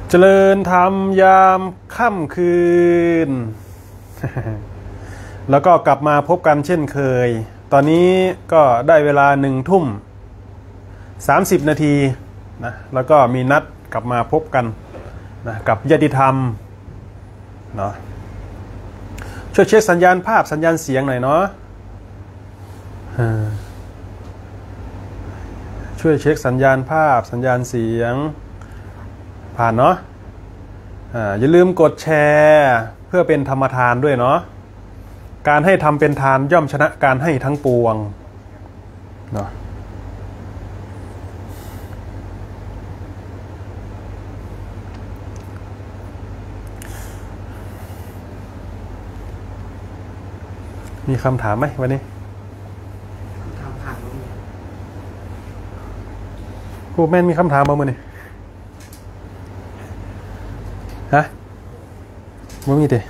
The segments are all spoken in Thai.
เจริญธรรมยามค่ำคืน แล้วก็กลับมาพบกันเช่นเคยตอนนี้ก็ได้เวลา1:30นะแล้วก็มีนัดกลับมาพบกันนะกับญาติธรรมเนาะช่วยเช็คสัญญาณภาพสัญญาณเสียงหน่อยเนาะช่วยเช็คสัญญาณภาพสัญญาณเสียงผ่านเนาะอย่าลืมกดแชร์เพื่อเป็นธรรมทานด้วยเนาะการให้ทำเป็นทานย่อมชนะการให้ทั้งปวงเนาะมีคำถามไหมวันนี้ครูแม่นมีคำถามบ้างมั้ยนี่ฮะไม่มีเด้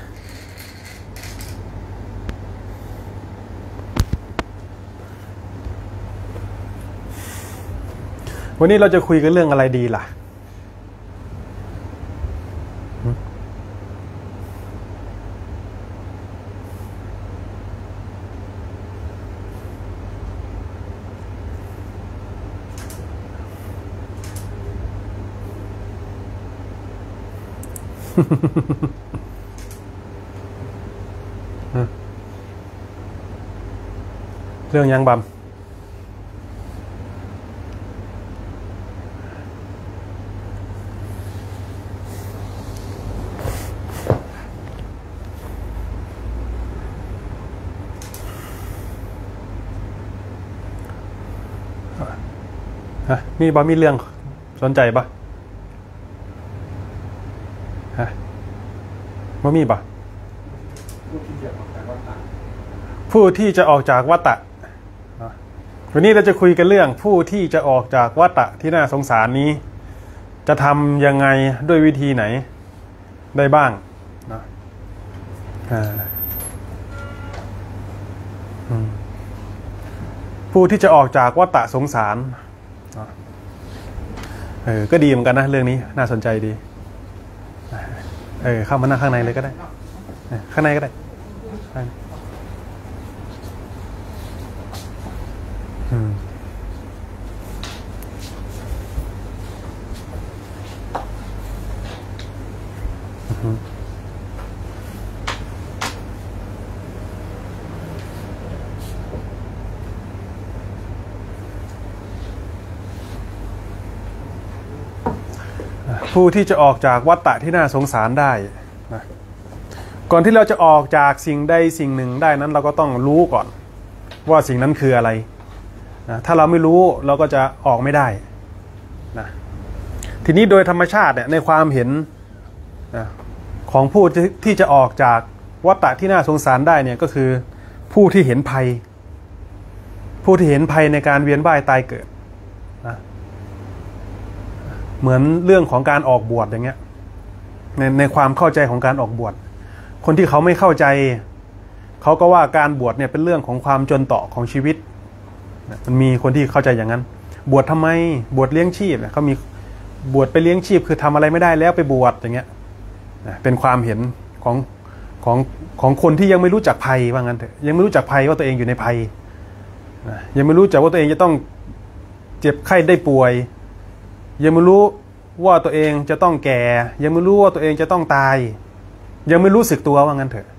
วันนี้เราจะคุยกันเรื่องอะไรดีล่ะเรื่องยังบำมีบ่มีเรื่องสนใจปะฮะบ่มีปะผู้ที่จะออกจากวัฏฏะวันนี้เราจะคุยกันเรื่องผู้ที่จะออกจากวัฏฏะที่น่าสงสารนี้จะทำยังไงด้วยวิธีไหนได้บ้างนะผู้ที่จะออกจากวัฏฏะสงสารก็ดีเหมือนกันนะเรื่องนี้น่าสนใจดีเข้ามานั่งข้างในเลยก็ได้ข้างในก็ได้ผู้ที่จะออกจากวัฏฏะที่น่าสงสารได้นะก่อนที่เราจะออกจากสิ่งใดสิ่งหนึ่งได้นั้นเราก็ต้องรู้ก่อนว่าสิ่งนั้นคืออะไรนะถ้าเราไม่รู้เราก็จะออกไม่ได้นะทีนี้โดยธรรมชาติเนี่ยในความเห็นนะของผู้ที่จะออกจากวัฏฏะที่น่าสงสารได้เนี่ยก็คือผู้ที่เห็นภัยผู้ที่เห็นภัยในการเวียนว่ายตายเกิดนะเหมือนเรื่องของการออกบวชอย่างเงี้ยในความเข้าใจของการออกบวชคนที่เขาไม่เข้าใจเขาก็ว่าการบวชเนี่ยเป็นเรื่องของความจนต่อของชีวิตมันมีคนที่เข้าใจอย่างนั้นบวชทำไมบวชเลี้ยงชีพเขามีบวชไปเลี้ยงชีพคือทำอะไรไม่ได้แล้วไปบวชอย่างเงี้ยเป็นความเห็นของคนที่ยังไม่รู้จักภัยว่างั้นเถอะยังไม่รู้จักภัยว่าตัวเองอยู่ในภัยยังไม่รู้จักว่าตัวเองจะต้องเจ็บไข้ได้ป่วยยังไม่รู้ว่าตัวเองจะต้องแก่ยังไม่รู้ว่าตัวเองจะต้องตายยังไม่รู้สึกตัวว่างั้นเถอะ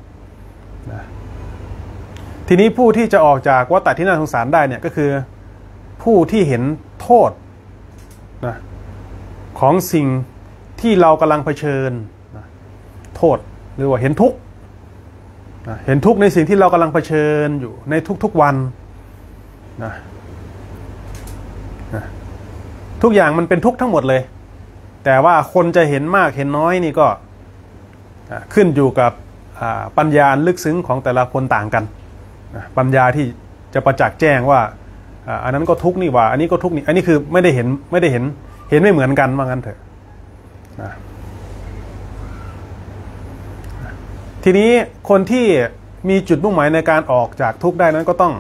ทีนี้ผู้ที่จะออกจากวัฏฏะที่น่าสงสารได้เนี่ยก็คือผู้ที่เห็นโทษนะของสิ่งที่เรากำลังเผชิญนะโทษหรือว่าเห็นทุกข์นะเห็นทุกข์ในสิ่งที่เรากำลังเผชิญอยู่ในทุกๆวันนะทุกอย่างมันเป็นทุกข์ทั้งหมดเลยแต่ว่าคนจะเห็นมากเห็นน้อยนี่ก็ขึ้นอยู่กับปัญญาลึกซึ้งของแต่ละคนต่างกันปัญญาที่จะประจักษ์แจ้งว่าอันนั้นก็ทุกข์นี่ว่าอันนี้ก็ทุกข์นี่อันนี้คือไม่ได้เห็นไม่เหมือนกันว่างั้นเถอะทีนี้คนที่มีจุดมุ่งหมายในการออกจากทุกข์ได้นั้นก็ต้อง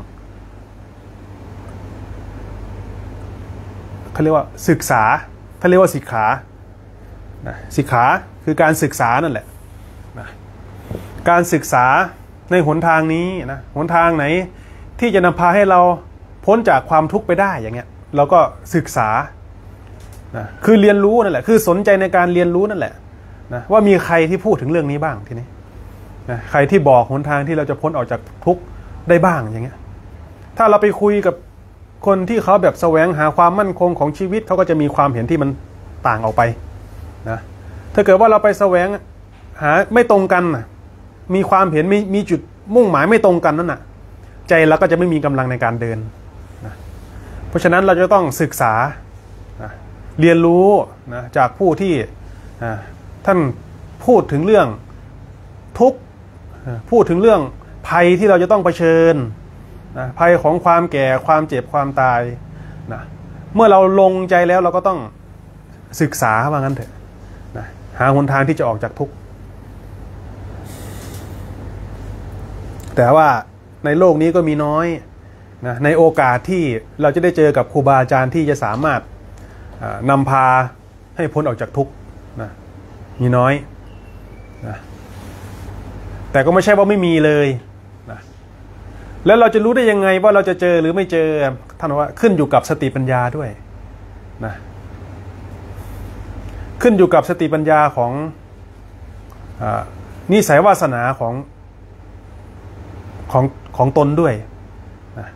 เขาเรียกว่าศึกษาเขาเรียกว่าสิกขานะสิกขาคือการศึกษานั่นแหละนะการศึกษาในหนทางนี้นะหนทางไหนที่จะนำพาให้เราพ้นจากความทุกข์ไปได้อย่างเงี้ยเราก็ศึกษานะคือเรียนรู้นั่นแหละคือสนใจในการเรียนรู้นั่นแหละนะว่ามีใครที่พูดถึงเรื่องนี้บ้างทีนี้นะใครที่บอกหนทางที่เราจะพ้นออกจากทุกข์ได้บ้างอย่างเงี้ยถ้าเราไปคุยกับคนที่เขาแบบแสวงหาความมั่นคงของชีวิตเขาก็จะมีความเห็นที่มันต่างออกไปนะถ้าเกิดว่าเราไปแสวงหาไม่ตรงกันมีความเห็นมีจุดมุ่งหมายไม่ตรงกันนั่นน่ะใจเราก็จะไม่มีกำลังในการเดินนะเพราะฉะนั้นเราจะต้องศึกษานะเรียนรู้นะจากผู้ที่ท่านพูดถึงเรื่องทุกข์พูดถึงเรื่องภัยที่เราจะต้องเผชิญนะภัยของความแก่ความเจ็บความตายนะเมื่อเราลงใจแล้วเราก็ต้องศึกษาว่างั้นเถอะนะหาหนทางที่จะออกจากทุกข์แต่ว่าในโลกนี้ก็มีน้อยนะในโอกาสที่เราจะได้เจอกับครูบาอาจารย์ที่จะสามารถนำพาให้พ้นออกจากทุกข์นะมีน้อยนะแต่ก็ไม่ใช่ว่าไม่มีเลยนะแล้วเราจะรู้ได้ยังไงว่าเราจะเจอหรือไม่เจอท่านว่าขึ้นอยู่กับสติปัญญาด้วยนะขึ้นอยู่กับสติปัญญาของนิสัยวาสนาของตนด้วยนะ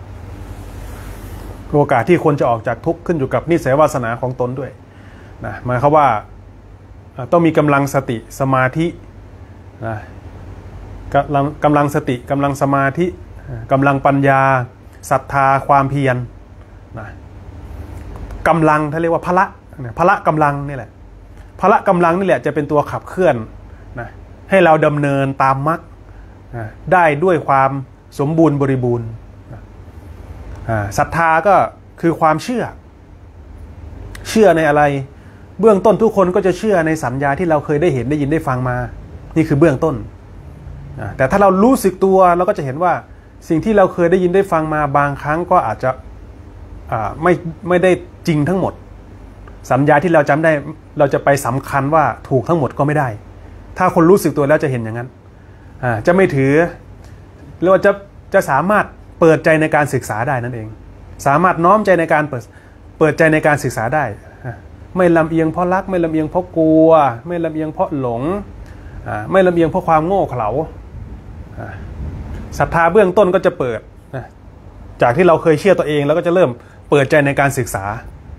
โอกาสที่คนจะออกจากทุกข์ขึ้นอยู่กับนิสัยวาสนาของตนด้วยนะหมายความว่าต้องมีกำลังสติสมาธินะกำลังสติกำลังสมาธิกำลังปัญญาศรัทธาความเพียรนะกำลังเขาเรียกว่าพละกำลังนี่แหละพละกำลังนี่แหละจะเป็นตัวขับเคลื่อนนะให้เราดำเนินตามมรรคได้ด้วยความสมบูรณ์บริบูรณ์ศรัทธาก็คือความเชื่อในอะไรเบื้องต้นทุกคนก็จะเชื่อในสัญญาที่เราเคยได้เห็นได้ยินได้ฟังมานี่คือเบื้องต้นแต่ถ้าเรารู้สึกตัวเราก็จะเห็นว่าสิ่งที่เราเคยได้ยินได้ฟังมาบางครั้งก็อาจจะไม่ได้จริงทั้งหมดสัญญาที่เราจำได้เราจะไปสำคัญว่าถูกทั้งหมดก็ไม่ได้ถ้าคนรู้สึกตัวแล้วจะเห็นอย่างนั้นจะไม่ถือหรือว่าจะสามารถเปิดใจในการศึกษาได้นั่นเองสามารถน้อมใจในการเปิดใจในการศึกษาได้ไม่ลำเอียงเพราะรักไม่ลำเอียงเพราะกลัวไม่ลำเอียงเพราะหลงไม่ลำเอียงเพราะความโง่เขลาศรัทธาเบื้องต้นก็จะเปิดจากที่เราเคยเชื่อตัวเองแล้วก็จะเริ่มเปิดใจในการศึกษา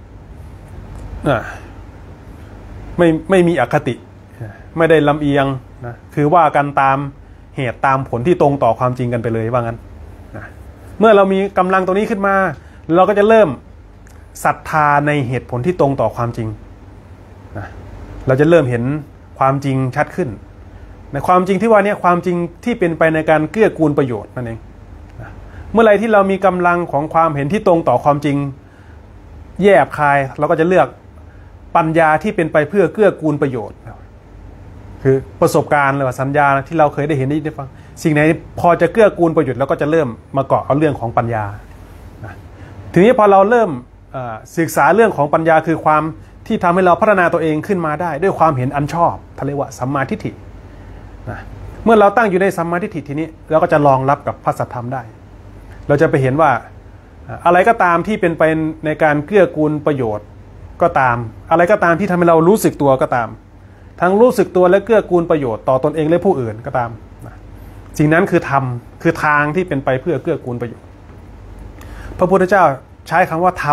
ไม่มีอคติไม่ได้ลำเอียงนะคือว่ากันตามเหตุตามผลที่ตรงต่อความจริงกันไปเลยว่างั้นนะเมื่อเรามีกำลังตรงนี้ขึ้นมาเราก็จะเริ่มศรัทธาในเหตุผลที่ตรงต่อความจริงนะเราจะเริ่มเห็นความจริงชัดขึ้นในความจริงที่ว่านี้ความจริงที่เป็นไปในการเกื้อกูลประโยชน์นั่นเองนะเมื่อไรที่เรามีกำลังของความเห็นที่ตรงต่อความจริงแยบคายเราก็จะเลือกปัญญาที่เป็นไปเพื่อเกื้อกูลประโยชน์คือประสบการณ์หรือว่าสัญญาที่เราเคยได้เห็นได้ฟังสิ่งไหนพอจะเกื้อกูลประโยชน์เราก็จะเริ่มมาเกาะเอาเรื่องของปัญญาทีนี้พอเราเริ่มศึกษาเรื่องของปัญญาคือความที่ทำให้เราพัฒนาตัวเองขึ้นมาได้ด้วยความเห็นอันชอบทะเลวะสัมมาทิฏฐิเมื่อเราตั้งอยู่ในสัมมาทิฏฐิทีนี้เราก็จะรองรับกับพระสัทธรรมได้เราจะไปเห็นว่าอะไรก็ตามที่เป็นไปในการเกื้อกูลประโยชน์ก็ตามอะไรก็ตามที่ทำให้เรารู้สึกตัวก็ตามทั้งรู้สึกตัวและเกื้อกูลประโยชน์ต่อตนเองและผู้อื่นก็ตามสิ่งนั้นคือธรรมคือทางที่เป็นไปเพื่อเกื้อกูลประโยชน์พระพุทธเจ้าใช้คำว่าธรรม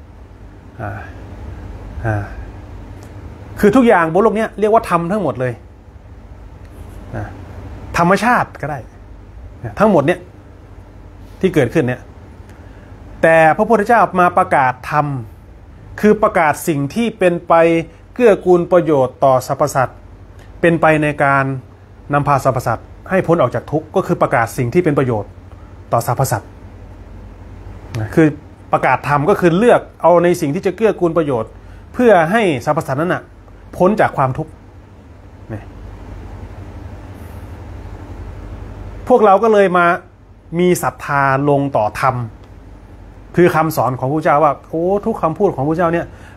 คือทุกอย่างบนโลกนี้เรียกว่าธรรมทั้งหมดเลยธรรมชาติก็ได้ทั้งหมดเนี่ยที่เกิดขึ้นเนี่ยแต่พระพุทธเจ้ามาประกาศธรรมคือประกาศสิ่งที่เป็นไปเกื้อกูลประโยชน์ต่อสรรพสัตว์เป็นไปในการนำพาสรรพสัตว์ให้พ้นออกจากทุกข์ก็คือประกาศสิ่งที่เป็นประโยชน์ต่อสรรพสัตว์คือประกาศธรรมก็คือเลือกเอาในสิ่งที่จะเกื้อกูลประโยชน์เพื่อให้สรรพสัตว์นั้นน่ะพ้นจากความทุกข์พวกเราก็เลยมามีศรัทธาลงต่อธรรมคือคำสอนของพระเจ้าว่าโอ้ทุกคำพูดของพระเจ้าเนี่ย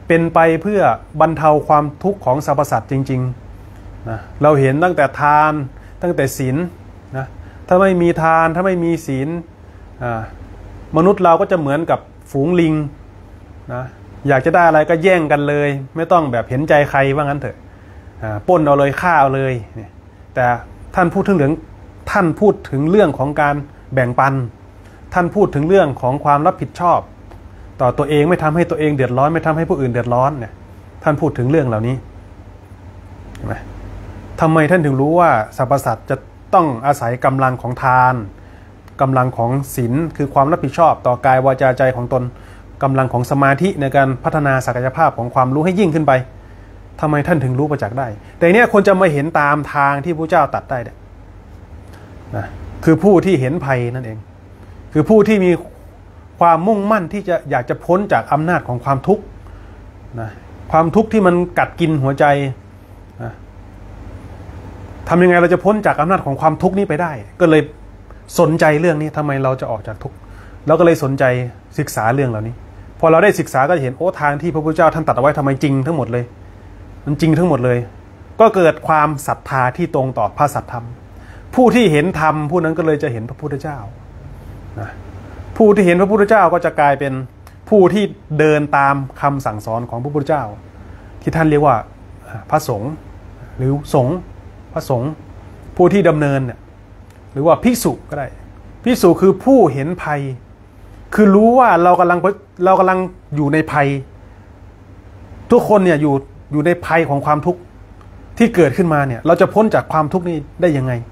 เป็นไปเพื่อบรรเทาความทุกข์ของสรรพสัตว์จริงๆนะเราเห็นตั้งแต่ทานตั้งแต่ศีลนะถ้าไม่มีทานถ้าไม่มีศีลมนุษย์เราก็จะเหมือนกับฝูงลิงนะอยากจะได้อะไรก็แย่งกันเลยไม่ต้องแบบเห็นใจใครว่างั้นเถอะปล้นเอาเลยฆ่าเอาเลยแต่ท่านพูดถึงเรื่องของการแบ่งปันท่านพูดถึงเรื่องของความรับผิดชอบต่อตัวเองไม่ทำให้ตัวเองเดือดร้อนไม่ทำให้ผู้อื่นเดือดร้อนเนี่ยท่านพูดถึงเรื่องเหล่านี้เห็นไหมทำไมท่านถึงรู้ว่าสรรพสัตว์จะต้องอาศัยกำลังของทานกำลังของศีลคือความรับผิดชอบต่อกายวาจาใจของตนกำลังของสมาธิในการพัฒนาศักยภาพของความรู้ให้ยิ่งขึ้นไปทำไมท่านถึงรู้ประจักษ์ได้แต่เนี้ยคนจะมาเห็นตามทางที่พระเจ้าตัดได้เนี่ยนะคือผู้ที่เห็นภัยนั่นเองคือผู้ที่มีความมุ่งมั่นที่จะอยากจะพ้นจากอำนาจของความทุกข์นะความทุกข์ที่มันกัดกินหัวใจนะทำยังไงเราจะพ้นจากอำนาจของความทุกข์นี้ไปได้ก็เลยสนใจเรื่องนี้ทำไมเราจะออกจากทุกข์เราก็เลยสนใจศึกษาเรื่องเหล่านี้พอเราได้ศึกษาก็จะเห็นโอ้ทางที่พระพุทธเจ้าท่านตัดเอาไว้ทำไมจริงทั้งหมดเลยมันจริงทั้งหมดเลยก็เกิดความศรัทธาที่ตรงต่อพระสัทธรรมผู้ที่เห็นธรรมผู้นั้นก็เลยจะเห็นพระพุทธเจ้านะผู้ที่เห็นพระพุทธเจ้าก็จะกลายเป็นผู้ที่เดินตามคำสั่งสอนของพระพุทธเจ้าที่ท่านเรียกว่าพระสงฆ์หรือสงฆ์พระสงฆ์ผู้ที่ดำเนินเนี่ยหรือว่าภิกษุก็ได้ภิกษุคือผู้เห็นภัยคือรู้ว่าเรากำลังอยู่ในภัยทุกคนเนี่ยอยู่ในภัยของความทุกข์ที่เกิดขึ้นมาเนี่ยเราจะพ้นจากความทุกข์นี้ได้ยังไง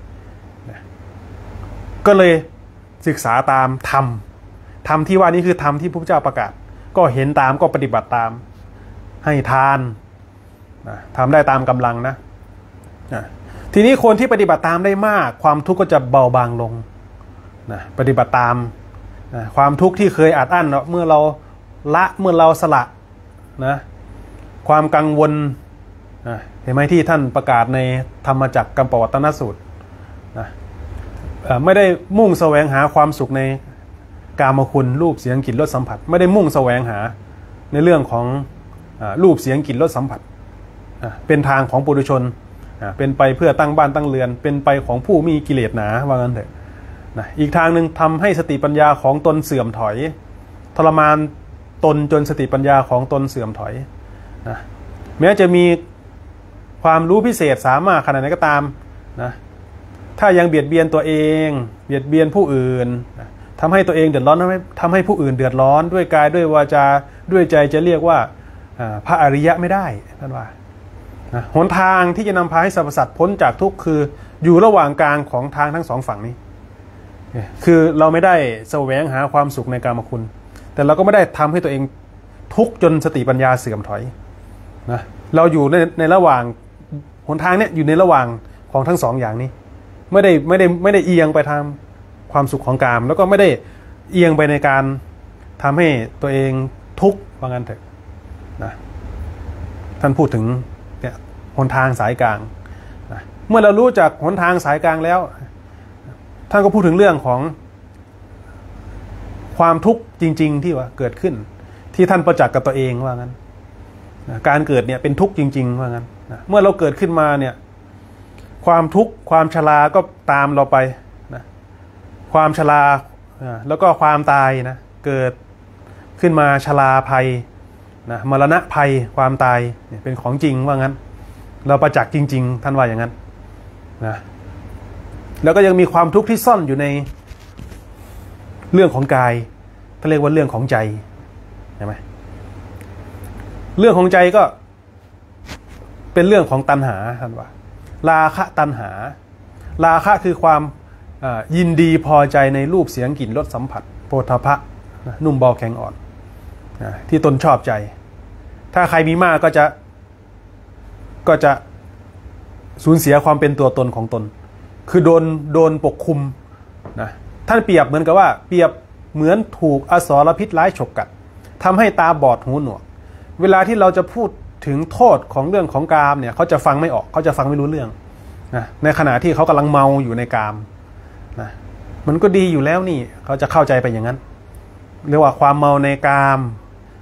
ก็เลยศึกษาตามธรรมที่ว่านี้คือธรรมที่พระพุทธเจ้าประกาศก็เห็นตามก็ปฏิบัติตามให้ทานทำได้ตามกำลังนะทีนี้คนที่ปฏิบัติตามได้มากความทุกข์ก็จะเบาบางลงปฏิบัติตามความทุกข์ที่เคยอัดอั้นเมื่อเราสละนะความกังวลเห็นไหมที่ท่านประกาศในธรรมจักรกัมปวัตตนสูตรไม่ได้มุ่งแสวงหาความสุขในกามคุณรูปเสียงกลิ่นรสสัมผัสไม่ได้มุ่งแสวงหาในเรื่องของรูปเสียงกลิ่นรสสัมผัสเป็นทางของปุถุชนเป็นไปเพื่อตั้งบ้านตั้งเรือนเป็นไปของผู้มีกิเลสหนาว่างั้นเถอะอีกทางหนึ่งทำให้สติปัญญาของตนเสื่อมถอยทรมานตนจนสติปัญญาของตนเสื่อมถอยแม้จะมีความรู้พิเศษสามารถขนาดไหนก็ตามนะถ้ายังเบียดเบียนตัวเองเบียดเบียนผู้อื่นทำให้ตัวเองเดือดร้อนทำให้ผู้อื่นเดือดร้อนด้วยกายด้วยวาจาด้วยใจจะเรียกว่าพระอริยะไม่ได้ท่านว่าหนทางที่จะนำพาให้สรรพสัตว์พ้นจากทุกข์คืออยู่ระหว่างกลางของทางทั้งสองฝั่งนี้คือเราไม่ได้แสวงหาความสุขในกามคุณแต่เราก็ไม่ได้ทำให้ตัวเองทุกข์จนสติปัญญาเสื่อมถอยนะเราอยู่ในระหว่างหนทางเนี้ยอยู่ในระหว่างของทั้งสองอย่างนี้ไม่ได้เอียงไปทางความสุขของกามแล้วก็ไม่ได้เอียงไปในการทำให้ตัวเองทุกข์ว่างั้นเถอะนะท่านพูดถึงเนี่ยหนทางสายกลางนะเมื่อเรารู้จักหนทางสายกลางแล้วท่านก็พูดถึงเรื่องของความทุกข์จริงๆที่ว่าเกิดขึ้นที่ท่านประจักษ์กับตัวเองว่างั้นการเกิดเนี่ยเป็นทุกข์จริงๆว่างั้นเมื่อเราเกิดขึ้นมาเนี่ยความทุกข์ความชราก็ตามเราไปนะความชราแล้วก็ความตายนะเกิดขึ้นมาชราภัยนะมรณะภัยความตายเนี่ยเป็นของจริงว่างั้นเราประจักษ์จริงๆท่านว่าอย่างนั้นนะแล้วก็ยังมีความทุกข์ที่ซ่อนอยู่ในเรื่องของกายท่านเรียกว่าเรื่องของใจใช่ไหมเรื่องของใจก็เป็นเรื่องของตัณหาท่านว่าราคะตัณหาราคะคือความยินดีพอใจในรูปเสียงกลิ่นรสสัมผัสโผฏฐัพพะนุ่มเบาแข็งอ่อนที่ตนชอบใจถ้าใครมีมากก็จะสูญเสียความเป็นตัวตนของตนคือโดนปกคุมนะท่านเปรียบเหมือนกับว่าเปรียบเหมือนถูกอสรพิษร้ายฉกกัดทำให้ตาบอดหูหนวกเวลาที่เราจะพูดถึงโทษของเรื่องของกามเนี่ยเขาจะฟังไม่ออกเขาจะฟังไม่รู้เรื่องนะในขณะที่เขากำลังเมาอยู่ในกามนะมันก็ดีอยู่แล้วนี่เขาจะเข้าใจไปอย่างนั้นเรียกว่าความเมาในกาม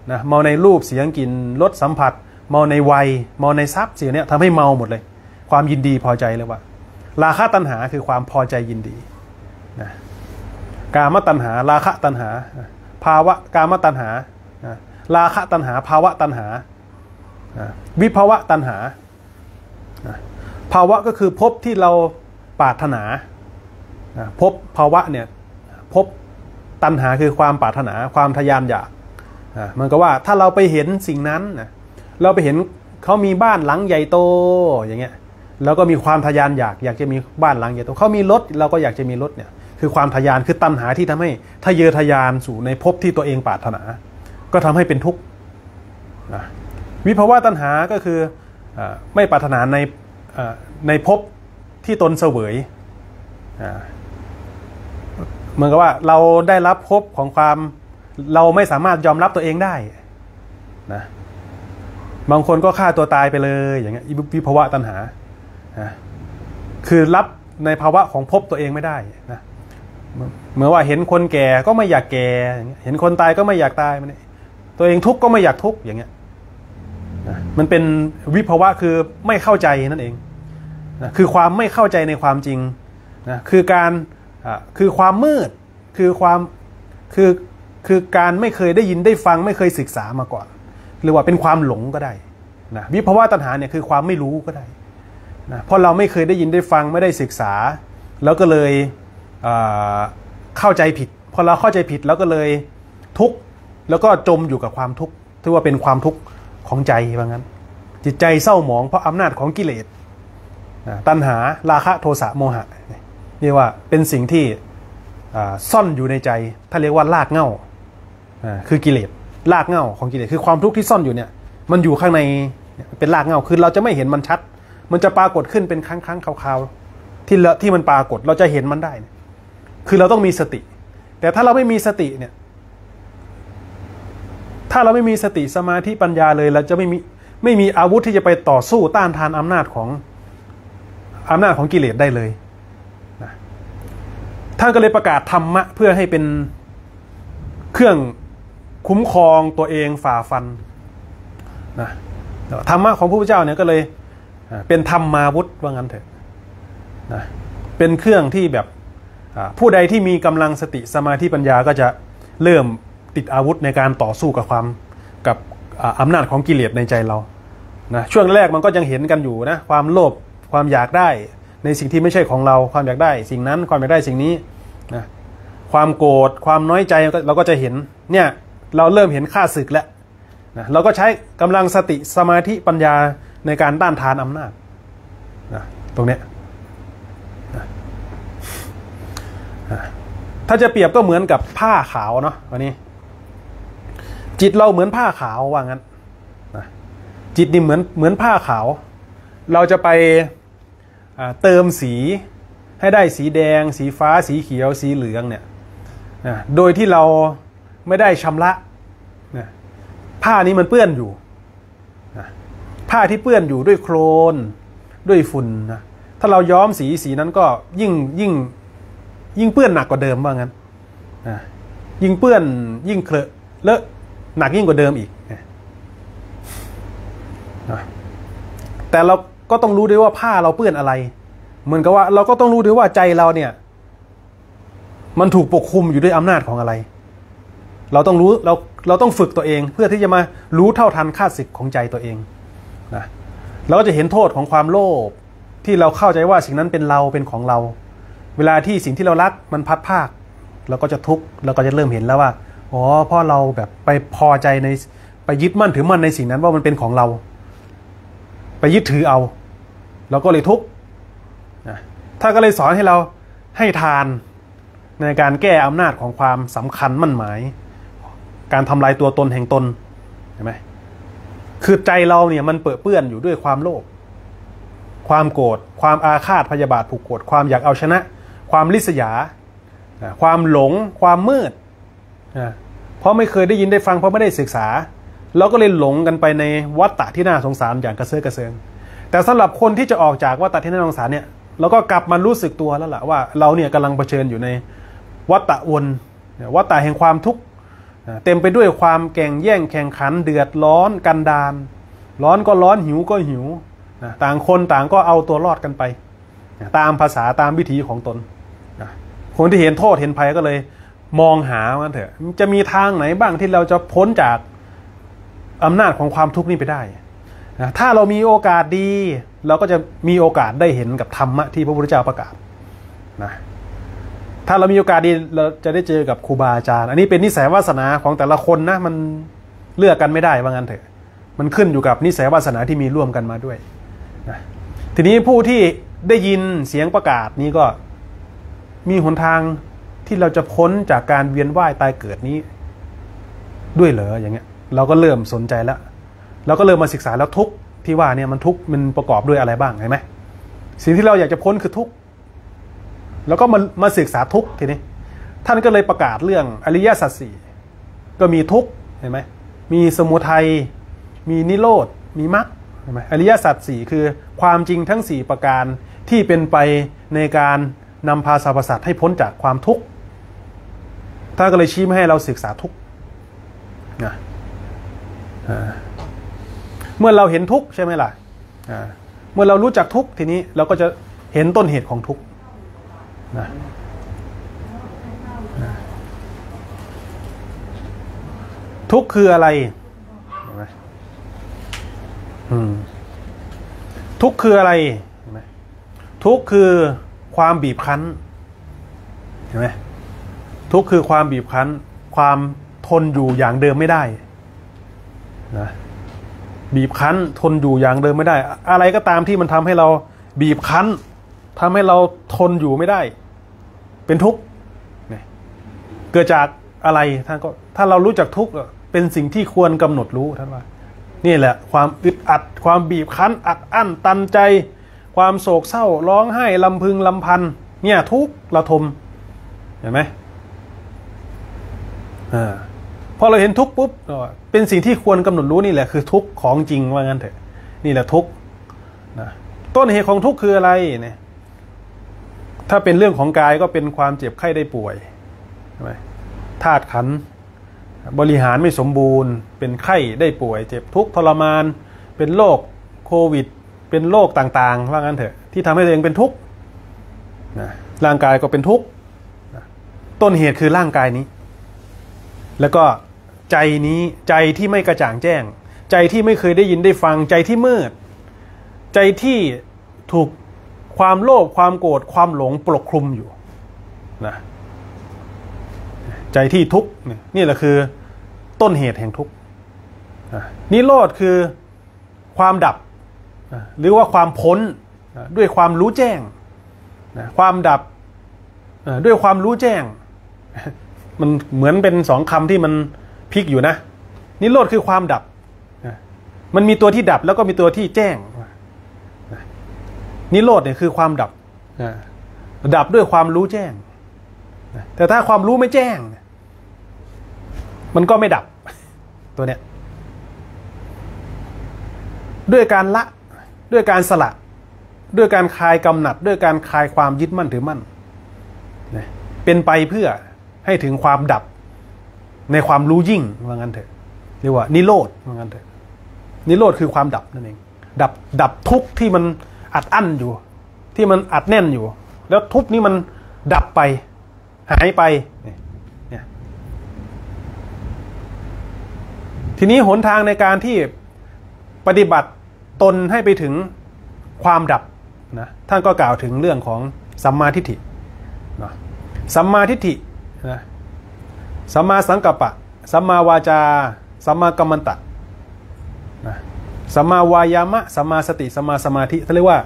นะเมาในรูปเสียงกลิ่นรสสัมผัสเมาในวัยเมาในทรัพย์สิ่งนี้ทำให้เมาหมดเลยความยินดีพอใจเลยว่าราคะตัณหาคือความพอใจยินดีนะกามตัณหาราคะตัณหาภาวะกามตัณหาราคะตัณหาภาวะตัณหาวิภาวะตัณหาภาวะก็คือภพที่เราปรารถนาภพภาวะเนี่ยภพตัณหาคือความปรารถนาความทะยานอยากมันก็ว่าถ้าเราไปเห็นสิ่งนั้นเราไปเห็นเขามีบ้านหลังใหญ่โตอย่างเงี้ยแล้วก็มีความทะยานอยากจะมีบ้านหลังใหญ่โตเขามีรถเราก็อยากจะมีรถเนี่ยคือความทะยานคือตัณหาที่ทำให้ทะเยอทะยานสู่ในภพที่ตัวเองปรารถนาก็ทำให้เป็นทุกข์วิภาวะตัณหาก็คือไม่ปรารถนาในภพที่ตนเสวยเหมือนกับว่าเราได้รับภพของความเราไม่สามารถยอมรับตัวเองได้นะบางคนก็ฆ่าตัวตายไปเลยอย่างเงี้ยวิภาวะตัณหาคือรับในภาวะของภพตัวเองไม่ได้นะเหมือนว่าเห็นคนแก่ก็ไม่อยากแก่เห็นคนตายก็ไม่อยากตายมันตัวเองทุกข์ก็ไม่อยากทุกข์อย่างเงี้ยมันเป็นวิภาวะคือไม่เข้าใจนั่นเองนะคือความไม่เข้าใจในความจริงนะคือการคือความมืดคือการไม่เคยได้ยินได้ฟังไม่เคยศึกษามาก่อนหรือว่าเป็นความหลงก็ได้นะวิภาวะตัณหาเนี่ยคือความไม่รู้ก็ได้นะเพราะเราไม่เคยได้ยินได้ฟังไม่ได้ศึกษาแล้วก็เลยเข้าใจผิดพอเราเข้าใจผิดแล้วก็เลยทุกข์แล้วก็จมอยู่กับความทุกข์ถือว่าเป็นความทุกข์ของใจว่างั้นจิตใจเศร้าหมองเพราะอำนาจของกิเลสตัณหาราคะโทสะโมหะนี่ว่าเป็นสิ่งที่ซ่อนอยู่ในใจถ้าเรียกว่ารากเหง้าคือกิเลสรากเหง้าของกิเลสคือความทุกข์ที่ซ่อนอยู่เนี่ยมันอยู่ข้างในเป็นรากเหง้าคือเราจะไม่เห็นมันชัดมันจะปรากฏขึ้นเป็นครั้งคราวๆที่มันปรากฏเราจะเห็นมันได้คือเราต้องมีสติแต่ถ้าเราไม่มีสติเนี่ยถ้าเราไม่มีสติสมาธิปัญญาเลยเราจะไม่มีอาวุธที่จะไปต่อสู้ต้านทานอำนาจของกิเลสได้เลยนะท่านก็เลยประกาศธรรมะเพื่อให้เป็นเครื่องคุ้มครองตัวเองฝ่าฟันนะธรรมะของพระพุทธเจ้าเนี่ยก็เลยเป็นธรรมาวุธว่างั้นเถอะนะเป็นเครื่องที่แบบผู้ใดที่มีกำลังสติสมาธิปัญญาก็จะเริ่มติดอาวุธในการต่อสู้กับอำนาจของกิเลสในใจเรานะช่วงแรกมันก็ยังเห็นกันอยู่นะความโลภความอยากได้ในสิ่งที่ไม่ใช่ของเราความอยากได้สิ่งนั้นความอยากได้สิ่งนี้นะความโกรธความน้อยใจเราก็จะเห็นเนี่ยเราเริ่มเห็นข้าศึกแล้วนะเราก็ใช้กำลังสติสมาธิปัญญาในการต้านทานอำนาจนะตรงเนี้ยถ้าจะเปรียบก็เหมือนกับผ้าขาวเนาะวันนี้จิตเราเหมือนผ้าขาวว่างั้นจิตนี่เหมือนผ้าขาวเราจะไปเติมสีให้ได้สีแดงสีฟ้าสีเขียวสีเหลืองเนี่ยโดยที่เราไม่ได้ชำระผ้านี้มันเปื้อนอยู่ผ้าที่เปื้อนอยู่ด้วยโคลนด้วยฝุ่นนะถ้าเราย้อมสีนั้นก็ยิ่งเปื้อนหนักกว่าเดิมว่างั้นยิ่งเปื้อนยิ่งเคอะเลอะหนักยิ่งกว่าเดิมอีกแต่เราก็ต้องรู้ด้วยว่าผ้าเราเปื้อนอะไรเหมือนกับว่าเราก็ต้องรู้ด้วยว่าใจเราเนี่ยมันถูกปกคลุมอยู่ด้วยอำนาจของอะไรเราต้องรู้เราต้องฝึกตัวเองเพื่อที่จะมารู้เท่าทันข้าศึกของใจตัวเองนะเราก็จะเห็นโทษของความโลภที่เราเข้าใจว่าสิ่งนั้นเป็นเราเป็นของเราเวลาที่สิ่งที่เรารักมันพัดภาคเราก็จะทุกข์เราก็จะเริ่มเห็นแล้วว่าอ๋อเพราะเราแบบไปพอใจไปยึดมั่นถือมั่นในสิ่งนั้นว่ามันเป็นของเราไปยึดถือเอาเราก็เลยทุกข์ถ้าก็เลยสอนให้เราให้ทานในการแก้อำนาจของความสำคัญมั่นหมายการทำลายตัวตนแห่งตนเห็นไหมคือใจเราเนี่ยมันเปื้อนอยู่ด้วยความโลภความโกรธความอาฆาตพยาบาทผูกโกรธความอยากเอาชนะความริษยาความหลงความมืดเพราะไม่เคยได้ยินได้ฟังเพราะไม่ได้ศึกษาเราก็เลยหลงกันไปในวัฏฏะที่น่าสงสารอย่างกระเซาะกระเซิงแต่สำหรับคนที่จะออกจากวัฏฏะที่น่าสงสารเนี่ยเราก็กลับมารู้สึกตัวแล้วล่ะว่าเราเนี่ยกำลังเผชิญอยู่ในวัฏฏะวนวัฏฏะแห่งความทุกข์เต็มไปด้วยความแข่งแย่งแข่งขันเดือดร้อนกันดารร้อนก็ร้อนหิวก็หิวต่างคนต่างก็เอาตัวรอดกันไปตามภาษาตามวิถีของตนคนที่เห็นโทษเห็นภัยก็เลยมองหาว่าเถอะจะมีทางไหนบ้างที่เราจะพ้นจากอำนาจของความทุกข์นี้ไปได้ถ้าเรามีโอกาสดีเราก็จะมีโอกาสได้เห็นกับธรรมะที่พระพุทธเจ้าประกาศนะถ้าเรามีโอกาสดีเราจะได้เจอกับครูบาอาจารย์อันนี้เป็นนิสัยวาสนาของแต่ละคนนะมันเลือกกันไม่ได้ว่างั้นเถอะมันขึ้นอยู่กับนิสัยวาสนาที่มีร่วมกันมาด้วยนะทีนี้ผู้ที่ได้ยินเสียงประกาศนี้ก็มีหนทางที่เราจะพ้นจากการเวียนว่ายตายเกิดนี้ด้วยเหรออย่างเงี้ยเราก็เริ่มสนใจแล้วเราก็เริ่มมาศึกษาแล้วทุกข์ที่ว่าเนี่ยมันทุกข์มันประกอบด้วยอะไรบ้างเห็นไหมสิ่งที่เราอยากจะพ้นคือทุกข์แล้วก็มาศึกษาทุกข์ทีนี้ท่านก็เลยประกาศเรื่องอริยสัจสี่ก็มีทุกข์เห็นไหมมีสมุทัยมีนิโรธมีมรรคเห็นไหมอริยสัจสี่คือความจริงทั้ง4ประการที่เป็นไปในการนำพาสรรพสัตว์ให้พ้นจากความทุกข์ท่านก็เลยชี้ให้เราศึกษาทุกข์นะเมื่อเราเห็นทุกข์ใช่ไหมล่ะเมื่อเรารู้จักทุกข์ทีนี้เราก็จะเห็นต้นเหตุของทุกข์นะทุกข์คืออะไรเห็นไหมทุกข์คืออะไรเห็นไหมทุกข์คือความบีบคั้นเห็นไหมทุกข์คือความบีบคั้นความทนอยู่อย่างเดิมไม่ได้นะบีบคั้นทนอยู่อย่างเดิมไม่ได้อะไรก็ตามที่มันทำให้เราบีบคั้นทำให้เราทนอยู่ไม่ได้เป็นทุกข์เกิดจากอะไรท่านก็ถ้าเรารู้จักทุกข์เป็นสิ่งที่ควรกำหนดรู้ท่านว่านี่แหละความอึดอัดความบีบคั้นอัดอั้นตันใจความโศกเศร้าร้องไห้ลำพึงลำพันเนี่ยทุกข์ระทมเห็นไหมพอเราเห็นทุกข์ปุ๊บเป็นสิ่งที่ควรกำหนดรู้นี่แหละคือทุกข์ของจริงว่างั้นเถอะนี่แหละทุกข์นะต้นเหตุของทุกข์คืออะไรเนี่ยถ้าเป็นเรื่องของกายก็เป็นความเจ็บไข้ได้ป่วยใช่ไหมธาตุขันธ์บริหารไม่สมบูรณ์เป็นไข้ได้ป่วยเจ็บทุกข์ทรมานเป็นโรคโควิดเป็นโรคต่างๆว่างั้นเถอะที่ทำให้ตัวเองเป็นทุกข์นะร่างกายก็เป็นทุกข์ต้นเหตุคือร่างกายนี้แล้วก็ใจนี้ใจที่ไม่กระจ่างแจ้งใจที่ไม่เคยได้ยินได้ฟังใจที่มืดใจที่ถูกความโลภความโกรธความหลงปกคลุมอยู่นะใจที่ทุกข์นี่แหละคือต้นเหตุแห่งทุกข์นิโรธคือความดับหรือว่าความพ้นด้วยความรู้แจ้งความดับด้วยความรู้แจ้งมันเหมือนเป็นสองคำที่มันพลิกอยู่นะนิโรธคือความดับมันมีตัวที่ดับแล้วก็มีตัวที่แจ้งนิโรธเนี่ยคือความดับดับด้วยความรู้แจ้งแต่ถ้าความรู้ไม่แจ้งมันก็ไม่ดับตัวเนี้ยด้วยการละด้วยการสละด้วยการคลายกำหนัดด้วยการคลายความยึดมั่นถือมั่นเป็นไปเพื่อให้ถึงความดับในความรู้ยิ่งว่างั้นเถอะเรียกว่านิโรธว่างั้นเถอะนิโรธคือความดับนั่นเองดับทุกข์ที่มันอัดอั้นอยู่ที่มันอัดแน่นอยู่แล้วทุกข์นี้มันดับไปหายไปเนี่ยทีนี้หนทางในการที่ปฏิบัติตนให้ไปถึงความดับนะท่านก็กล่าวถึงเรื่องของสัมมาทิฏฐินะสัมมาทิฏฐินะสัมมาสังกัปปะสัมมาวาจาสัมมากัมมันตะนะสัมมาวายามะสัมมาสติสัมมาสมาธิเขาเรียกว่า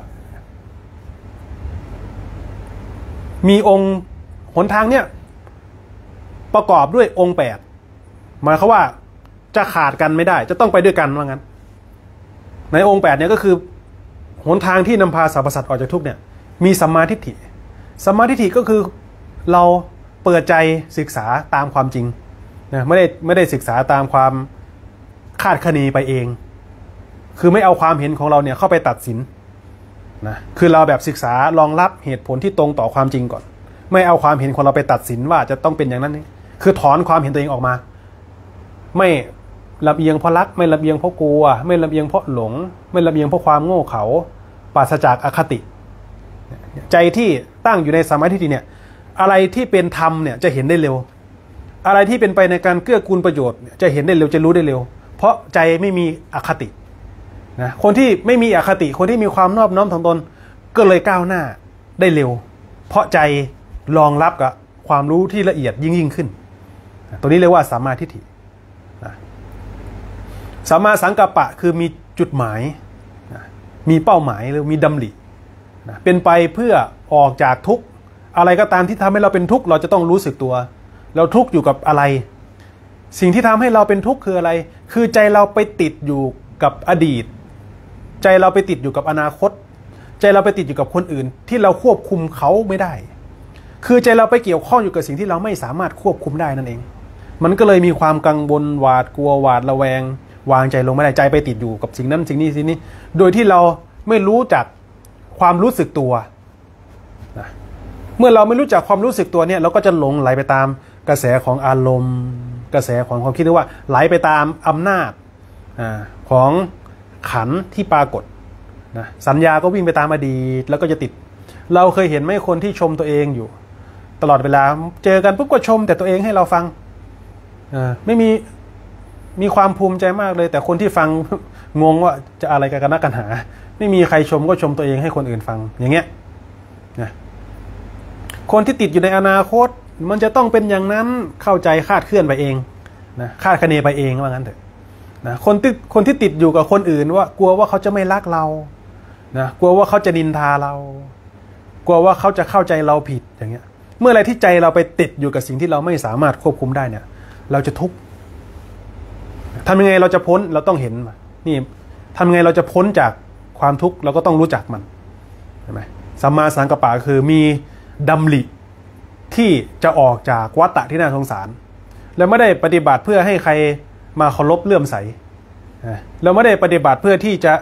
มีองค์หนทางเนี่ยประกอบด้วยองค์8หมายความว่าจะขาดกันไม่ได้จะต้องไปด้วยกันว่างั้นในองค์8เนี่ยก็คือหนทางที่นำพาสรรพสัตว์ออกจากทุกข์เนี่ยมีสัมมาทิฏฐิสัมมาทิฏฐิก็คือเราเปิดใจศึกษาตามความจริงนะไม่ได้ศึกษาตามความคาดคะเนไปเองคือไม่เอาความเห็นของเราเนี่ยเข้าไปตัดสินนะคือเราแบบศึกษารองรับเหตุผลที่ตรงต่อความจริงก่อนไม่เอาความเห็นของเราไปตัดสินว่าจะต้องเป็นอย่างนั้นนี่คือถอนความเห็นตัวเองออกมาไม่ลำเอียงเพราะรักไม่ลำเอียงเพราะกลัวไม่ลำเอียงเพราะหลงไม่ลำเอียงเพราะความโง่เขลาปราศจากอคติใจที่ตั้งอยู่ในสัมมาทิฏฐิเนี่ยอะไรที่เป็นธรรมเนี่ยจะเห็นได้เร็วอะไรที่เป็นไปในการเกื้อกูลประโยชน์จะเห็นได้เร็วจะรู้ได้เร็วเพราะใจไม่มีอคตินะคนที่ไม่มีอคติคนที่มีความนอบน้อมถ่อมตนก็เลยก้าวหน้าได้เร็วเพราะใจรองรับกับความรู้ที่ละเอียดยิ่งขึ้นตัวนี้เรียกว่าสัมมาทิฏฐิสัมมาสังกัปปะคือมีจุดหมายมีเป้าหมายหรือมีดำริเป็นไปเพื่อออกจากทุกข์อะไรก็ตามที่ทำให้เราเป็นทุกข์เราจะต้องรู้สึกตัวเราทุกข์อยู่กับอะไรสิ่งที่ทำให้เราเป็นทุกข์คืออะไรคือใจเราไปติดอยู่กับอดีตใจเราไปติดอยู่กับอนาคตใจเราไปติดอยู่กับคนอื่นที่เราควบคุมเขาไม่ได้คือใจเราไปเกี่ยวข้องอยู่กับสิ่งที่เราไม่สามารถควบคุมได้นั่นเองมันก็เลยมีความกังวลหวาดกลัวหวาดระแวงวางใจลงไม่ได้ใจไปติดอยู่กับสิ่งนั้นสิ่งนี้สิ่งนี้โดยที่เราไม่รู้จักความรู้สึกตัวนะเมื่อเราไม่รู้จักความรู้สึกตัวเนี่ยเราก็จะหลงไหลไปตามกระแสของอารมณ์กระแสของความคิดหรือว่าไหลไปตามอำนาจของขันธ์ที่ปรากฏนะสัญญาก็วิ่งไปตามอดีตแล้วก็จะติดเราเคยเห็นไหมคนที่ชมตัวเองอยู่ตลอดเวลาเจอกันปุ๊บก็ชมแต่ตัวเองให้เราฟังไม่มีความภูมิใจมากเลยแต่คนที่ฟังงงว่าจะอะไรกันนักกันหาไม่มีใครชมก็ชมตัวเองให้คนอื่นฟังอย่างเงี้ยนะคนที่ติดอยู่ในอนาคตมันจะต้องเป็นอย่างนั้นเข้าใจคาดเคลื่อนไปเองนะคาดคะเนไปเองว่างั้นเถอะนะคนที่ติดอยู่กับคนอื่นว่ากลัวว่าเขาจะไม่รักเรานะกลัวว่าเขาจะนินทาเรากลัวว่าเขาจะเข้าใจเราผิดอย่างเงี้ยเมื่อไรที่ใจเราไปติดอยู่กับสิ่งที่เราไม่สามารถควบคุมได้เนี่ยเราจะทุกข์ทำยังไงเราจะพ้นเราต้องเห็นนี่ทำยังไงเราจะพ้นจากความทุกข์เราก็ต้องรู้จักมันใช่ไหมสัมมาสังกัปปะคือมีดำริที่จะออกจากวัฏฏะที่น่าสงสารแล้วไม่ได้ปฏิบัติเพื่อให้ใครมาเคารพเลื่อมใสเราไม่ได้ปฏิบัติเพื่อที่จะ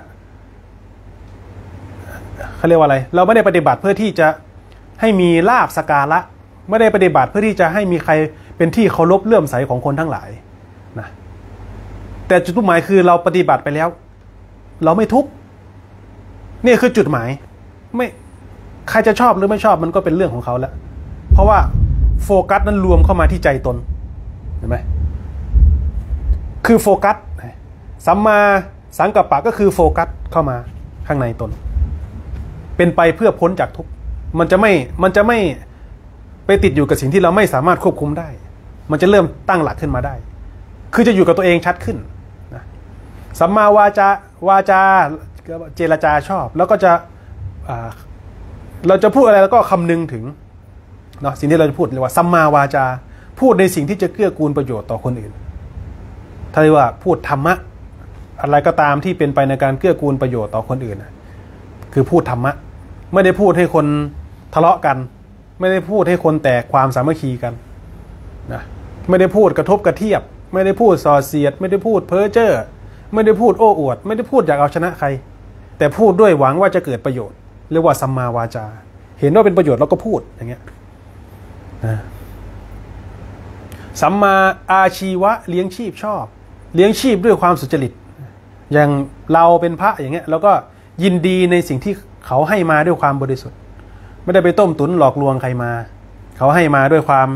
เขาเรียกว่าอะไรเราไม่ได้ปฏิบัติเพื่อที่จะให้มีลาภสักการะไม่ได้ปฏิบัติเพื่อที่จะให้มีใครเป็นที่เคารพเลื่อมใสของคนทั้งหลายนะแต่จุดมุ่งหมายคือเราปฏิบัติไปแล้วเราไม่ทุกข์นี่คือจุดหมายไม่ใครจะชอบหรือไม่ชอบมันก็เป็นเรื่องของเขาแล้วเพราะว่าโฟกัสนั้นรวมเข้ามาที่ใจตนเห็นไหมคือโฟกัสสัมมาสังกัปปะก็คือโฟกัสเข้ามาข้างในตนเป็นไปเพื่อพ้นจากทุกข์มันจะไม่ไปติดอยู่กับสิ่งที่เราไม่สามารถควบคุมได้มันจะเริ่มตั้งหลักขึ้นมาได้คือจะอยู่กับตัวเองชัดขึ้นนะสัมมาวาจาเจรจาชอบแล้วก็จะเราจะพูดอะไรแล้วก็คำนึงถึงเนาะสิ่งที่เราจะพูดเรียกว่าสัมมาวาจาพูดในสิ่งที่จะเกื้อกูลประโยชน์ต่อคนอื่นถ้าเรียกว่าพูดธรรมะอะไรก็ตามที่เป็นไปในการเกื้อกูลประโยชน์ต่อคนอื่นคือพูดธรรมะไม่ได้พูดให้คนทะเลาะกันไม่ได้พูดให้คนแตกความสามัคคีกันนะไม่ได้พูดกระทบกระเทียบไม่ได้พูดส่อเสียดไม่ได้พูดเพ้อเจ้อไม่ได้พูดโอ้อวดไม่ได้พูดอยากเอาชนะใครแต่พูดด้วยหวังว่าจะเกิดประโยชน์เรียกว่าสัมมาวาจาเห็นว่าเป็นประโยชน์แล้วก็พูดอย่างเงี้ยนะสัมมาอาชีวะเลี้ยงชีพชอบเลี้ยงชีพด้วยความสุจริตอย่างเราเป็นพระอย่างเงี้ยแล้วก็ยินดีในสิ่งที่เขาให้มาด้วยความบริสุทธิ์ไม่ได้ไปต้มตุ๋นหลอกลวงใครมาเขาให้มาด้วยความ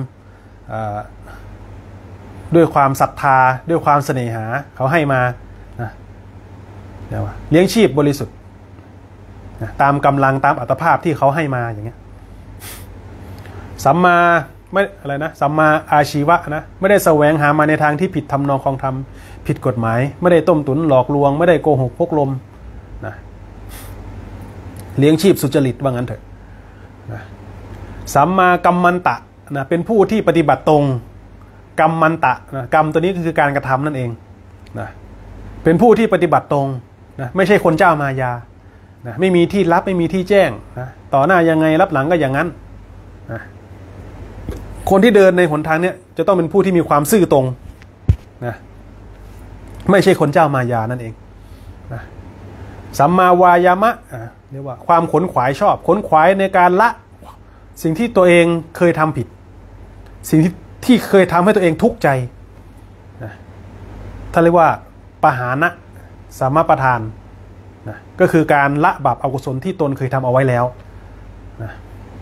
ศรัทธาด้วยความเสน่หาเขาให้มานะเลี้ยงชีพบริสุทธิ์ตามกำลังตามอัตภาพที่เขาให้มาอย่างเงี้ยสัมมาไม่อะไรนะสัมมาอาชีวะนะไม่ได้แสวงหามาในทางที่ผิดทำนองคองธรรมผิดกฎหมายไม่ได้ต้มตุ๋นหลอกลวงไม่ได้โกหกพกลมนะเลี้ยงชีพสุจริตว่างั้นเถอะนะสัมมากัมมันตะนะเป็นผู้ที่ปฏิบัติตรงกัมมันตะนะกรรมตัวนี้ก็คือการกระทำนั่นเองนะเป็นผู้ที่ปฏิบัติตรงนะไม่ใช่คนเจ้ามายานะไม่มีที่รับไม่มีที่แจ้งนะต่อหน้ายังไงรับหลังก็อย่างนั้นนะคนที่เดินในหนทางเนี้ยจะต้องเป็นผู้ที่มีความซื่อตรงนะไม่ใช่คนเจ้ามายานั่นเองนะสัมมาวายามะเรียกว่าความขนขวายชอบขนขวายในการละสิ่งที่ตัวเองเคยทำผิดสิ่งที่เคยทำให้ตัวเองทุกข์ใจนะท่านเรียกว่าปหานะสัมมาประธานนะก็คือการละบาปอกุศลที่ตนเคยทำเอาไว้แล้วนะ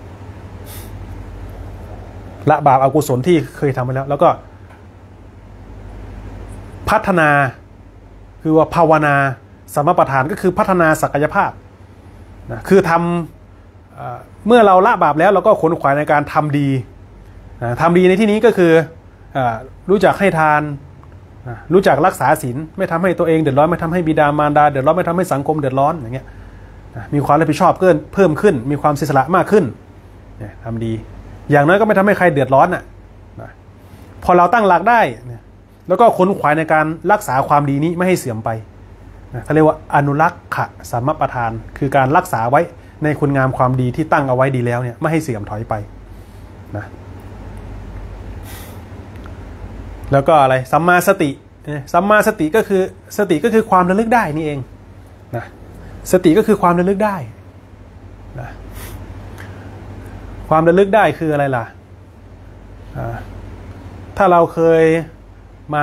ละบาปอกุศลที่เคยทำไว้แล้วแล้วก็พัฒนาคือว่าภาวนาสัมมาประธานก็คือพัฒนาศักยภาพนะคือทำเมื่อเราละบาปแล้วเราก็ขวนขวายในการทำดีทำดีในที่นี้ก็คือรู้จักให้ทานรู้จักรักษาศีลไม่ทำให้ตัวเองเดือดร้อนไม่ทำให้บิดามารดาเดือดร้อนไม่ทำให้สังคมเดือดร้อนอย่างเงี้ยมีความรับผิดชอบเพิ่มขึ้นมีความเสียสละมากขึ้นทำดีอย่างน้อยก็ไม่ทำให้ใครเดือดร้อนพอเราตั้งหลักได้แล้วก็ขวนขวายในการรักษาความดีนี้ไม่ให้เสื่อมไปเขาเรียกว่าอนุรักขะสัมมาประธานคือการรักษาไว้ในคุณงามความดีที่ตั้งเอาไว้ดีแล้วเนี่ยไม่ให้เสื่อมถอยไปนะแล้วก็อะไรสัมมาสติสัมมาสติก็คือความระลึกได้นี่เองนะสติก็คือความระลึกได้นะความระลึกได้คืออะไรล่ะถ้าเราเคยมา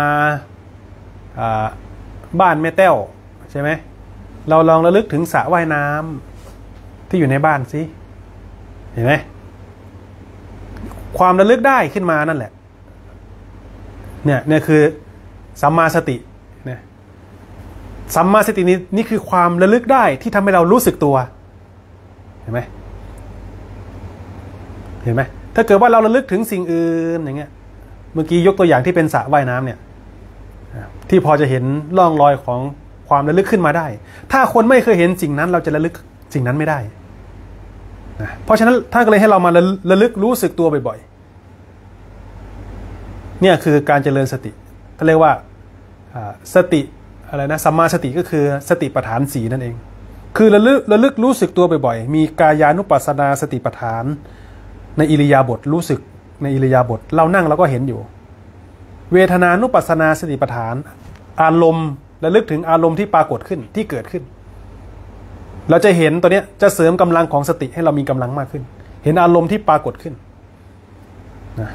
บ้านแม่แต้วใช่ไหมเราลองระลึกถึงสระว่ายน้ำที่อยู่ในบ้านสิเห็นไหมความระลึกได้ขึ้นมานั่นแหละเนี่ยคือสัมมาสติเนี่ยสัมมาสตินี่คือความระลึกได้ที่ทำให้เรารู้สึกตัวเห็นไหมถ้าเกิดว่าเราระลึกถึงสิ่งอื่นอย่างเงี้ยเมื่อกี้ยกตัวอย่างที่เป็นสระว่ายน้ำเนี่ยที่พอจะเห็นร่องรอยของความระลึกขึ้นมาได้ถ้าคนไม่เคยเห็นสิ่งนั้นเราจะระลึกสิ่งนั้นไม่ได้นะเพราะฉะนั้นท่านก็เลยให้เรามาระลึกรู้สึกตัวบ่อยๆเนี่ยคือการเจริญสติเขาเรียกว่าสติอะไรนะสัมมาสติก็คือสติปัฏฐาน4นั่นเองคือระลึกรู้สึกตัวบ่อยๆมีกายานุปัสสนาสติปัฏฐานในอิริยาบถรู้สึกในอิริยาบถเรานั่งเราก็เห็นอยู่เวทนานุปัสสนาสติปัฏฐานอารมณ์ระลึกถึงอารมณ์ที่ปรากฏขึ้นที่เกิดขึ้นเราจะเห็นตัวเนี้ยจะเสริมกำลังของสติให้เรามีกำลังมากขึ้นเห็นอารมณ์ที่ปรากฏขึ้นนะ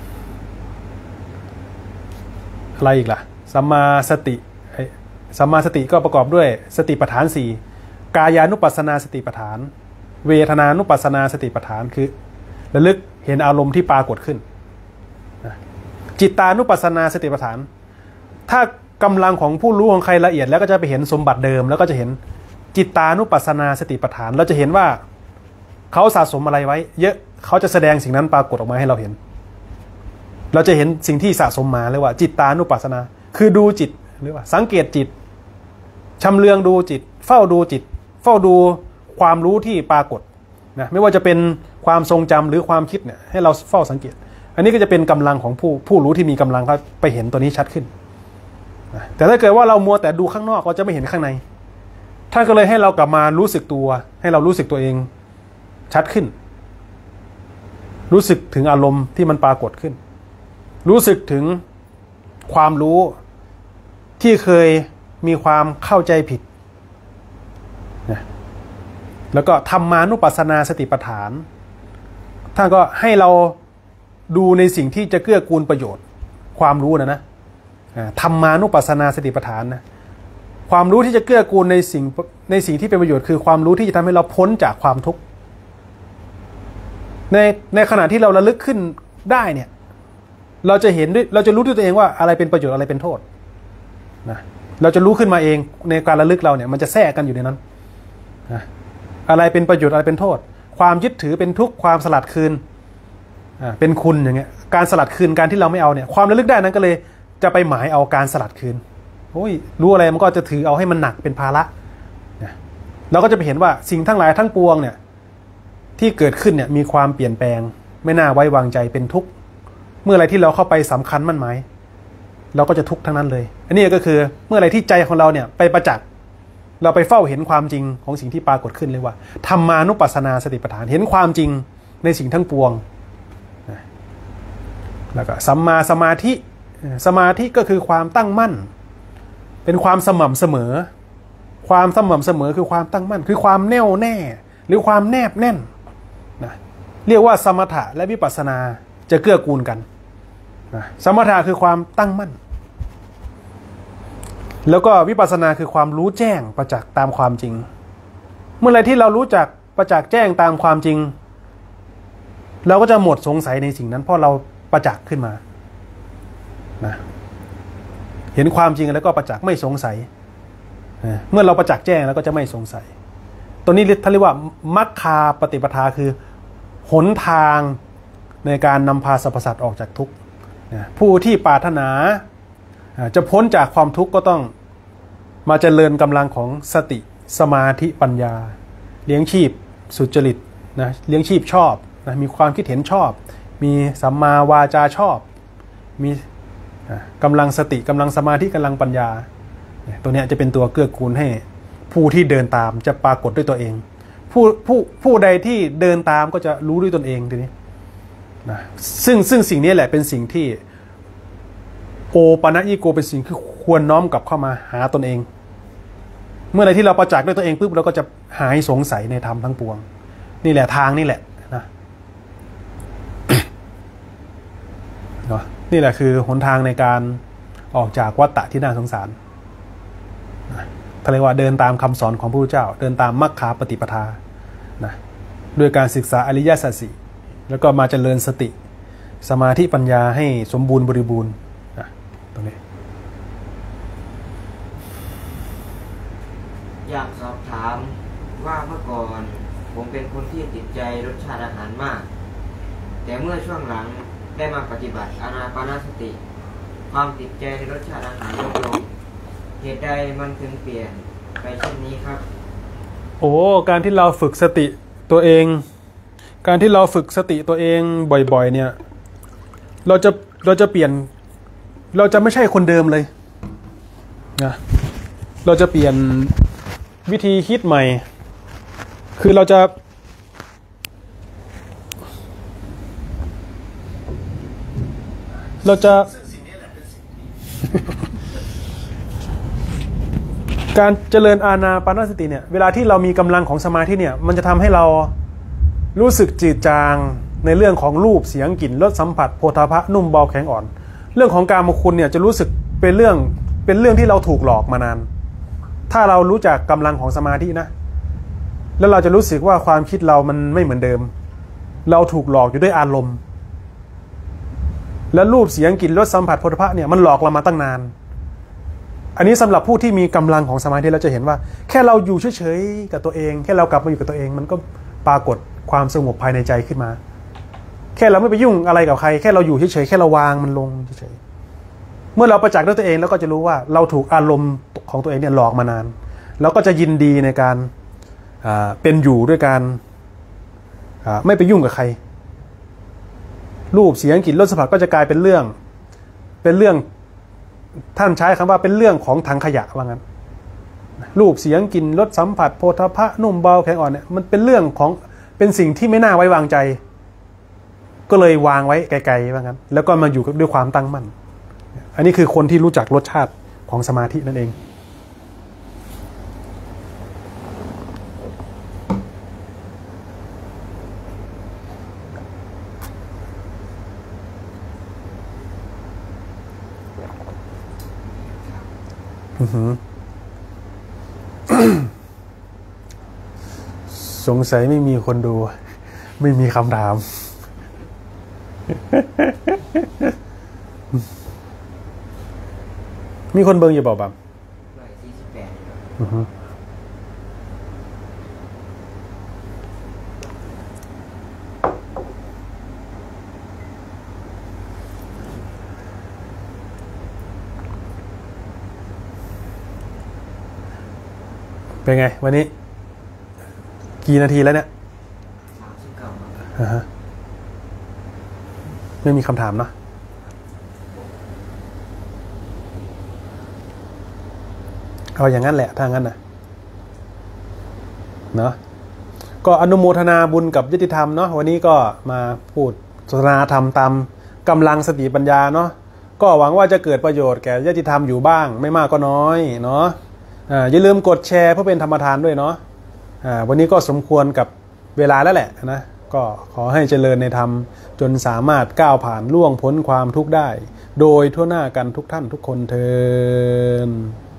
อะไรอีกล่ะสัมมาสติก็ประกอบด้วยสติปัฏฐาน4กายานุปัสสนาสติปัฏฐานเวทนานุปัสสนาสติปัฏฐานคือระลึกเห็นอารมณ์ที่ปรากฏขึ้นจิตตานุปัสสนาสติปัฏฐานถ้ากำลังของผู้รู้ของใครละเอียดแล้วก็จะไปเห็นสมบัติเดิมแล้วก็จะเห็นจิตตานุปัสสนาสติปัฏฐานเราจะเห็นว่าเขาสะสมอะไรไว้เยอะเขาจะแสดงสิ่งนั้นปรากฏออกมาให้เราเห็นเราจะเห็นสิ่งที่สะสมมาเรียกว่าจิตตานุปัสสนาคือดูจิตหรือว่าสังเกตจิตชำเลืองดูจิตเฝ้าดูจิตเฝ้าดูความรู้ที่ปรากฏนะไม่ว่าจะเป็นความทรงจำหรือความคิดเนี่ยให้เราเฝ้าสังเกตอันนี้ก็จะเป็นกำลังของผู้รู้ที่มีกำลังเขาไปเห็นตัวนี้ชัดขึ้นนะแต่ถ้าเกิดว่าเรามัวแต่ดูข้างนอกเราจะไม่เห็นข้างในท่านก็เลยให้เรากลับมารู้สึกตัวให้เรารู้สึกตัวเองชัดขึ้นรู้สึกถึงอารมณ์ที่มันปรากฏขึ้นรู้สึกถึงความรู้ที่เคยมีความเข้าใจผิดนะแล้วก็ธรรมานุปัสสนาสติปัฏฐานท่านก็ให้เราดูในสิ่งที่จะเกื้อกูลประโยชน์ความรู้นะธรรมานุปัสสนาสติปัฏฐานนะความรู้ที่จะเกื้อกูลในสิ่งที่เป็นประโยชน์คือความรู้ที่จะทำให้เราพ้นจากความทุกข์ในขณะที่เราระลึกขึ้นได้เนี่ยเราจะเห็นด้วยเราจะรู้ด้วยตัวเองว่าอะไรเป็นประโยชน์อะไรเป็นโทษนะเราจะรู้ขึ้นมาเองในการระลึกเราเนี่ยมันจะแทรกกันอยู่ในนั้นนะอะไรเป็นประโยชน์อะไรเป็นโทษความยึดถือเป็นทุกข์ความสลัดคืนเป็นคุณอย่างเงี้ยการสลัดคืนการที่เราไม่เอาเนี่ยความระลึกได้นั้นก็เลยจะไปหมายเอาการสลัดคืนโอ้ยรู้อะไรมันก็จะถือเอาให้มันหนักเป็นภาระนะเราก็จะไปเห็นว่าสิ่งทั้งหลายทั้งปวงเนี่ยที่เกิดขึ้นเนี่ยมีความเปลี่ยนแปลงไม่น่าไว้วางใจเป็นทุกข์เมื่อไรที่เราเข้าไปสำคัญมั่นหมายเราก็จะทุกข์ทั้งนั้นเลยอันนี้ก็คือเมื่อไรที่ใจของเราเนี่ยไปประจักษ์เราไปเฝ้าเห็นความจริงของสิ่งที่ปรากฏขึ้นเลยว่าธรรมานุปัสสนาสติปัฏฐานเห็นความจริงในสิ่งทั้งปวงแล้วก็สัมมาสมาธิสมาธิก็คือความตั้งมั่นเป็นความสม่ำเสมอความสม่ำเสมอคือความตั้งมั่นคือความแน่วแน่หรือความแนบแน่นนะเรียกว่าสมถะและวิปัสสนาจะเกื้อกูลกันนะสมถะคือความตั้งมั่นแล้วก็วิปัสสนาคือความรู้แจ้งประจักษ์ตามความจริงเมื่อไรที่เรารู้จักประจักษ์แจ้งตามความจริงเราก็จะหมดสงสัยในสิ่งนั้นเพราะเราประจักษ์ขึ้นมานะเห็นความจริงแล้วก็ประจักษ์ไม่สงสัยเมื่อเราประจักษ์แจ้งแล้วก็จะไม่สงสัยตัวนี้ท่านเรียกว่ามัคคาปฏิปทาคือหนทางในการนำพาสรรพสัตว์ออกจากทุกข์ผู้ที่ปรารถนาจะพ้นจากความทุกข์ก็ต้องมาเจริญกำลังของสติสมาธิปัญญาเลี้ยงชีพสุจริตนะเลี้ยงชีพชอบนะมีความคิดเห็นชอบมีสัมมาวาจาชอบมีกำลังสติกำลังสมาธิกำลังปัญญาตัวนี้จะเป็นตัวเกื้อกูลให้ผู้ที่เดินตามจะปรากฏด้วยตัวเองผู้ใดที่เดินตามก็จะรู้ด้วยตนเองทีนี้นะซึ่งสิ่งนี้แหละเป็นสิ่งที่โอปนัญิโกเป็นสิ่งที่ควรน้อมกลับเข้ามาหาตนเองเมื่อไรที่เราประจักษ์ด้วยตัวเองปุ๊บเราก็จะหายสงสัยในธรรมทั้งปวงนี่แหละทางนี่แหละนะนี่แหละคือหนทางในการออกจากวัฏฏะที่น่าสงสารเขาเรียกว่าเดินตามคำสอนของพระพุทธเจ้าเดินตามมัคคาปฏิปทานะด้วยการศึกษาอริยสัจสี่แล้วก็มาเจริญสติสมาธิปัญญาให้สมบูรณ์บริบูรณ์นะตรงนี้อยากสอบถามว่าเมื่อก่อนผมเป็นคนที่ติดใจรสชาติอาหารมากแต่เมื่อช่วงหลังได้มาปฏิบัติอานาปานสติความติดใจในรสชาติอาหารลดลงเหตุใดมันถึงเปลี่ยนไปเช่นนี้ครับการที่เราฝึกสติตัวเองการที่เราฝึกสติตัวเองบ่อยๆเนี่ยเราจะเปลี่ยนเราจะไม่ใช่คนเดิมเลยนะเราจะเปลี่ยนวิธีคิดใหม่คือเราจะการเจริญอานาปานสติเนี่ยเวลาที่เรามีกำลังของสมาธิเนี่ยมันจะทำให้เรารู้สึกจืดจางในเรื่องของรูปเสียงกลิ่นรสสัมผัสโผฏฐัพพะนุ่มเบาแข็งอ่อนเรื่องของกามคุณเนี่ยจะรู้สึกเป็นเรื่องที่เราถูกหลอกมานานถ้าเรารู้จักกำลังของสมาธินะแล้วเราจะรู้สึกว่าความคิดเรามันไม่เหมือนเดิมเราถูกหลอกอยู่ด้วยอารมณ์และรูปเสียงกลิ่นรสสัมผัสโผฏฐัพพะเนี่ยมันหลอกเรามาตั้งนานอันนี้สำหรับผู้ที่มีกำลังของสมาธิเราจะเห็นว่าแค่เราอยู่เฉยๆกับตัวเองแค่เรากลับมาอยู่กับตัวเองมันก็ปรากฏความสงบภายในใจขึ้นมาแค่เราไม่ไปยุ่งอะไรกับใครแค่เราอยู่เฉยๆแค่เราวางมันลงเฉยๆเมื่อเราประจักษ์ด้วยตัวเองแล้วก็จะรู้ว่าเราถูกอารมณ์ของตัวเองเนี่ยหลอกมานานแล้วก็จะยินดีในการเป็นอยู่ด้วยการไม่ไปยุ่งกับใครรูปเสียงกลิ่นรสสัมผัสก็จะกลายเป็นเรื่องท่านใช้คำว่าเป็นเรื่องของถังขยะว่างั้นรูปเสียงกลิ่นรสสัมผัสโผฏฐัพพะนุ่มเบาแข็งอ่อนเนี่ยมันเป็นเรื่องของเป็นสิ่งที่ไม่น่าไว้วางใจก็เลยวางไว้ไกลๆว่างั้นแล้วก็มาอยู่ด้วยความตั้งมั่นอันนี้คือคนที่รู้จักรสชาติของสมาธินั่นเองสงสัยไม่มีคนดูไม่มีคำถามมีคนเบิ่งอยู่เปล่าบ้างเป็นไงวันนี้กี่นาทีแล้วเนี่ยไม่มีคำถามเนาะเอาอย่างนั้นแหละถ้างั้นนะเนาะก็อนุโมทนาบุญกับยุติธรรมเนาะวันนี้ก็มาพูดสนทนาธรรมตามกำลังสติปัญญาเนาะก็หวังว่าจะเกิดประโยชน์แก่ยุติธรรมอยู่บ้างไม่มากก็น้อยเนาะอย่าลืมกดแชร์เพื่อเป็นธรรมทานด้วยเนาะวันนี้ก็สมควรกับเวลาแล้วแหละนะก็ขอให้เจริญในธรรมจนสามารถก้าวผ่านล่วงพ้นความทุกข์ได้โดยทั่วหน้ากันทุกท่านทุกคนเทอญ